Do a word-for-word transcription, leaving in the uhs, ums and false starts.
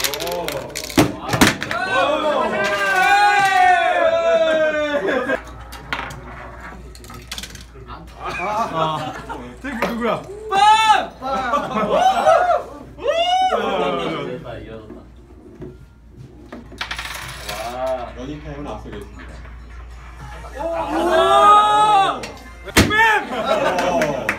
아, 테이프 누구야? 빵! 빵! 이어졌다, 이어졌다. 와. 러닝 타임을 앞서겠습니다. 오! 뱀!